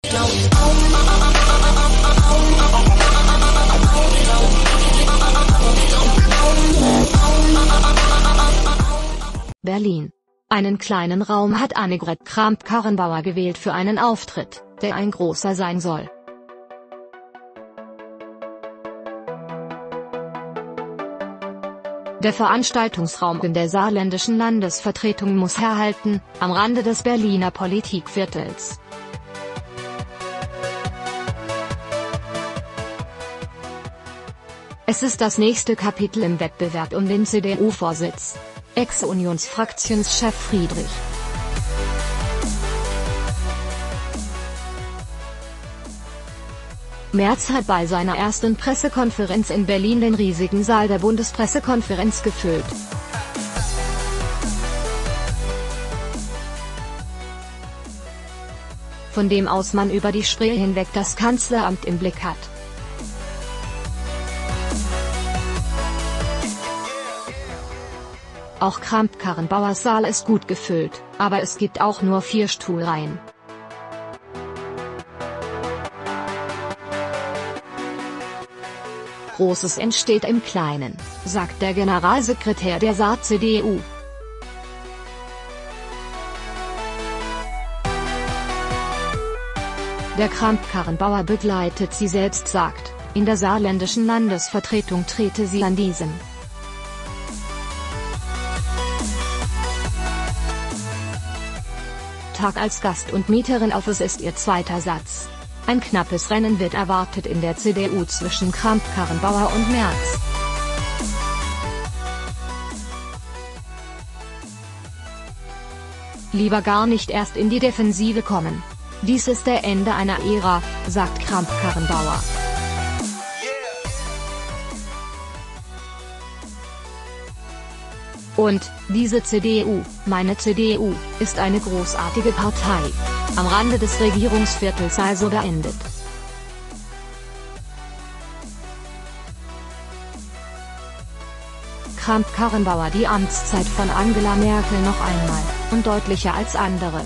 Berlin. Einen kleinen Raum hat Annegret Kramp-Karrenbauer gewählt für einen Auftritt, der ein großer sein soll. Der Veranstaltungsraum in der saarländischen Landesvertretung muss herhalten, am Rande des Berliner Politikviertels. Es ist das nächste Kapitel im Wettbewerb um den CDU-Vorsitz. Ex-Unionsfraktionschef Friedrich Merz hat bei seiner ersten Pressekonferenz in Berlin den riesigen Saal der Bundespressekonferenz gefüllt. Von dem aus man über die Spree hinweg das Kanzleramt im Blick hat. Auch Kramp-Karrenbauers Saal ist gut gefüllt, aber es gibt auch nur 4 Stuhlreihen. Großes entsteht im Kleinen, sagt der Generalsekretär der Saar-CDU. Der Kramp-Karrenbauer begleitet sie selbst, sagt, in der saarländischen Landesvertretung trete sie an diesem Tag als Gast und Mieterin auf. Es ist ihr zweiter Satz. Ein knappes Rennen wird erwartet in der CDU zwischen Kramp-Karrenbauer und Merz. Lieber gar nicht erst in die Defensive kommen. Dies ist der Ende einer Ära, sagt Kramp-Karrenbauer. Und, diese CDU, meine CDU, ist eine großartige Partei. Am Rande des Regierungsviertels also beendet. Kramp-Karrenbauer: Die Amtszeit von Angela Merkel noch einmal, und deutlicher als andere.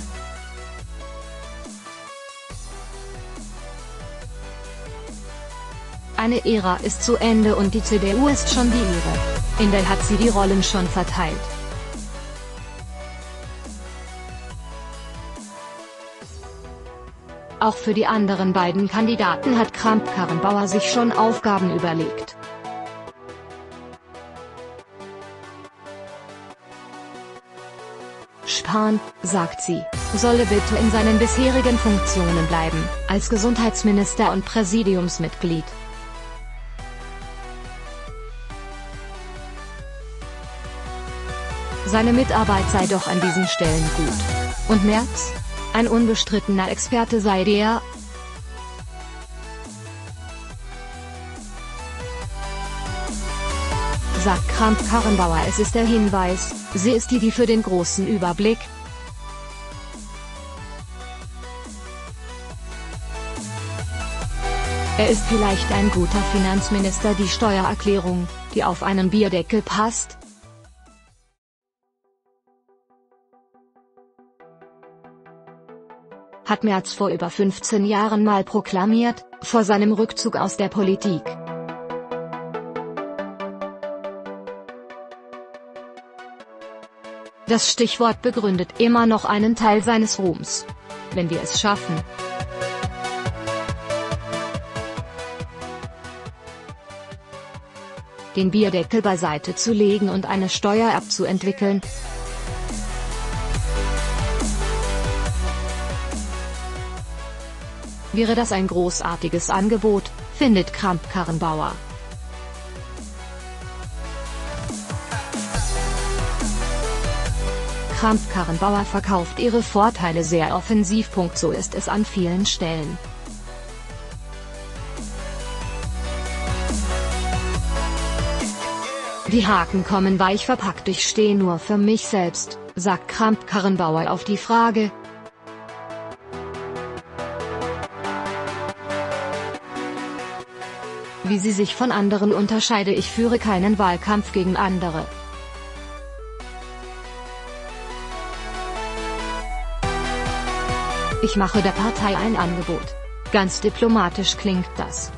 Eine Ära ist zu Ende und die CDU ist schon die ihre. In der hat sie die Rollen schon verteilt. Auch für die anderen beiden Kandidaten hat Kramp-Karrenbauer sich schon Aufgaben überlegt. Spahn, sagt sie, solle bitte in seinen bisherigen Funktionen bleiben, als Gesundheitsminister und Präsidiumsmitglied. Seine Mitarbeit sei doch an diesen Stellen gut. Und Merz? Ein unbestrittener Experte sei der. Sagt Kramp-Karrenbauer. Es ist der Hinweis, sie ist die für den großen Überblick. Er ist vielleicht ein guter Finanzminister, die Steuererklärung, die auf einen Bierdeckel passt. Hat Merz vor über 15 Jahren mal proklamiert, vor seinem Rückzug aus der Politik. Das Stichwort begründet immer noch einen Teil seines Ruhms. Wenn wir es schaffen, den Bierdeckel beiseite zu legen und eine Steuer-App zu entwickeln, wäre das ein großartiges Angebot, findet Kramp-Karrenbauer. Kramp-Karrenbauer verkauft ihre Vorteile sehr offensiv. So ist es an vielen Stellen. Die Haken kommen weich verpackt. Ich stehe nur für mich selbst, sagt Kramp-Karrenbauer auf die Frage, wie sie sich von anderen unterscheide: Ich führe keinen Wahlkampf gegen andere. Ich mache der Partei ein Angebot. Ganz diplomatisch klingt das.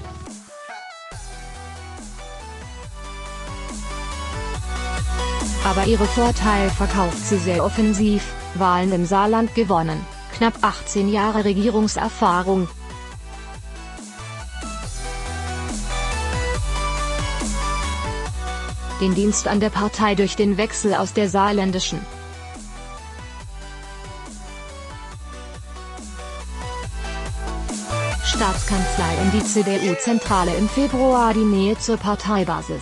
Aber ihre Vorteile verkauft sie sehr offensiv: Wahlen im Saarland gewonnen, knapp 18 Jahre Regierungserfahrung. Den Dienst an der Partei durch den Wechsel aus der saarländischen Staatskanzlei in die CDU-Zentrale im Februar, die Nähe zur Parteibasis.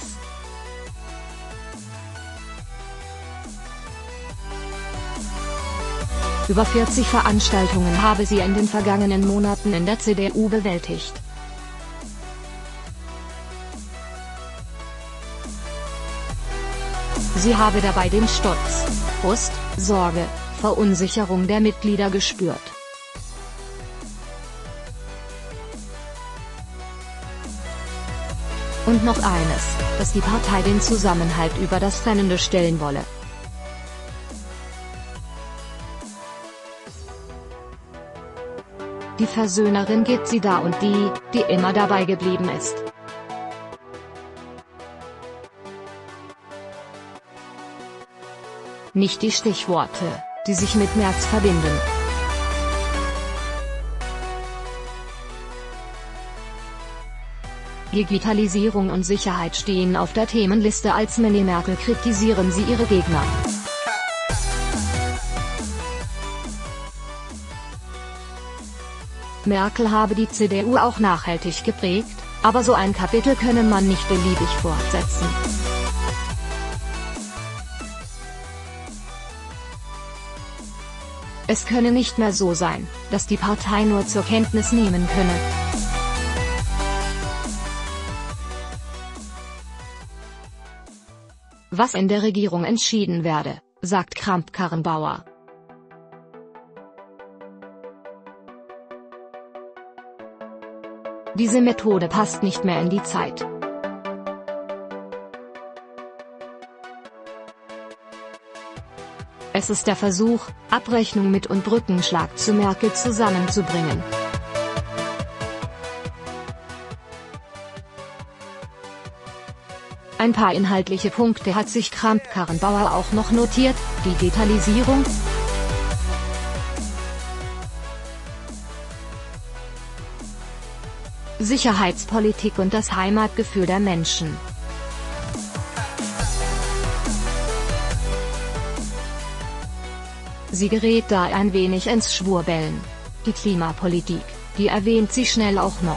Über 40 Veranstaltungen habe sie in den vergangenen Monaten in der CDU bewältigt. Sie habe dabei den Stolz, Frust, Sorge, Verunsicherung der Mitglieder gespürt. Und noch eines, dass die Partei den Zusammenhalt über das Trennende stellen wolle. Die Versöhnerin gibt sie da und die immer dabei geblieben ist. Nicht die Stichworte, die sich mit Merz verbinden. Digitalisierung und Sicherheit stehen auf der Themenliste. Als Mini-Merkel kritisieren sie ihre Gegner. Merkel habe die CDU auch nachhaltig geprägt, aber so ein Kapitel könne man nicht beliebig fortsetzen. Es könne nicht mehr so sein, dass die Partei nur zur Kenntnis nehmen könne. Was in der Regierung entschieden werde, sagt Kramp-Karrenbauer. Diese Methode passt nicht mehr in die Zeit. Es ist der Versuch, Abrechnung mit und Brückenschlag zu Merkel zusammenzubringen. Ein paar inhaltliche Punkte hat sich Kramp-Karrenbauer auch noch notiert: Digitalisierung, Sicherheitspolitik und das Heimatgefühl der Menschen. Sie gerät da ein wenig ins Schwurbeln. Die Klimapolitik, die erwähnt sie schnell auch noch.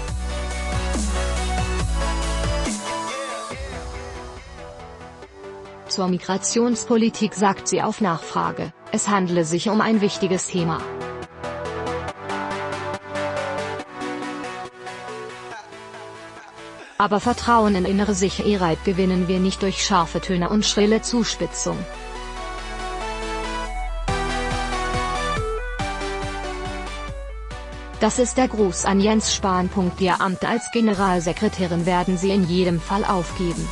Zur Migrationspolitik sagt sie auf Nachfrage, es handele sich um ein wichtiges Thema. Aber Vertrauen in innere Sicherheit gewinnen wir nicht durch scharfe Töne und schrille Zuspitzung. Das ist der Gruß an Jens Spahn. Ihr Amt als Generalsekretärin werden Sie in jedem Fall aufgeben.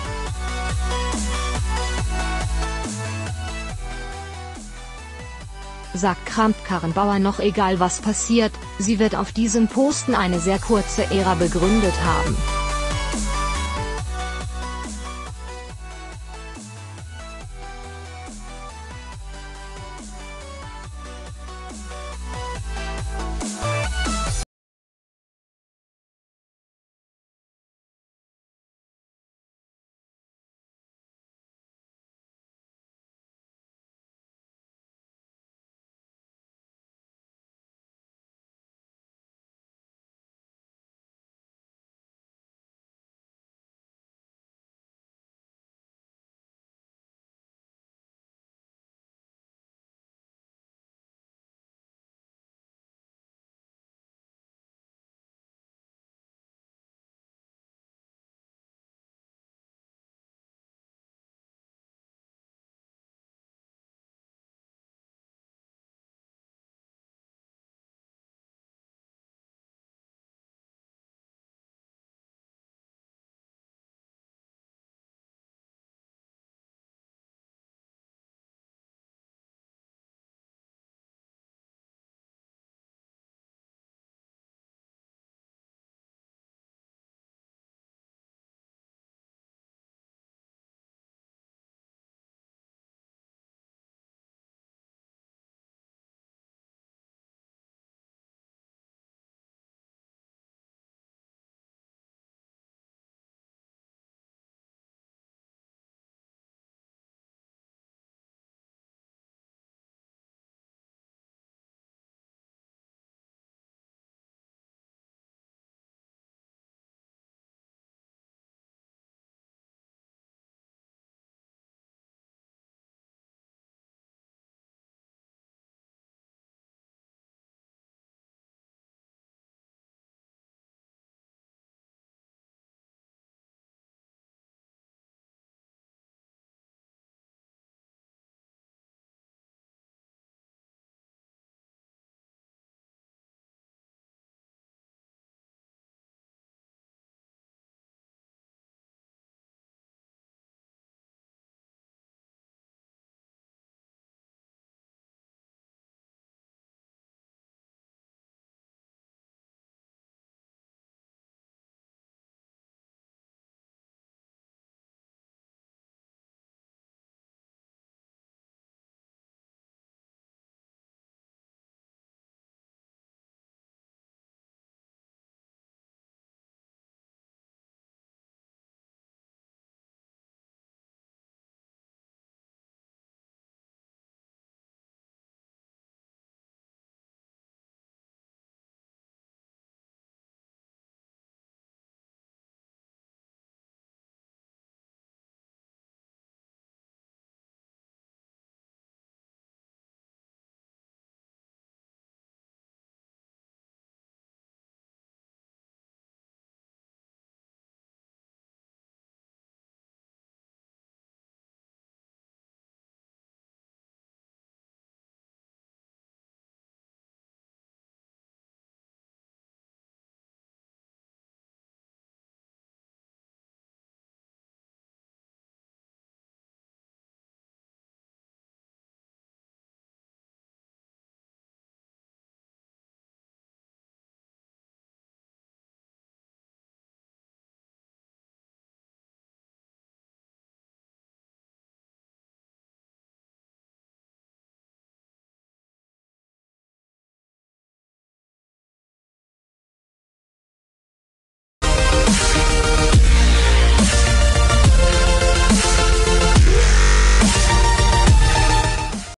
Sagt Kramp-Karrenbauer noch. Egal was passiert, sie wird auf diesem Posten eine sehr kurze Ära begründet haben.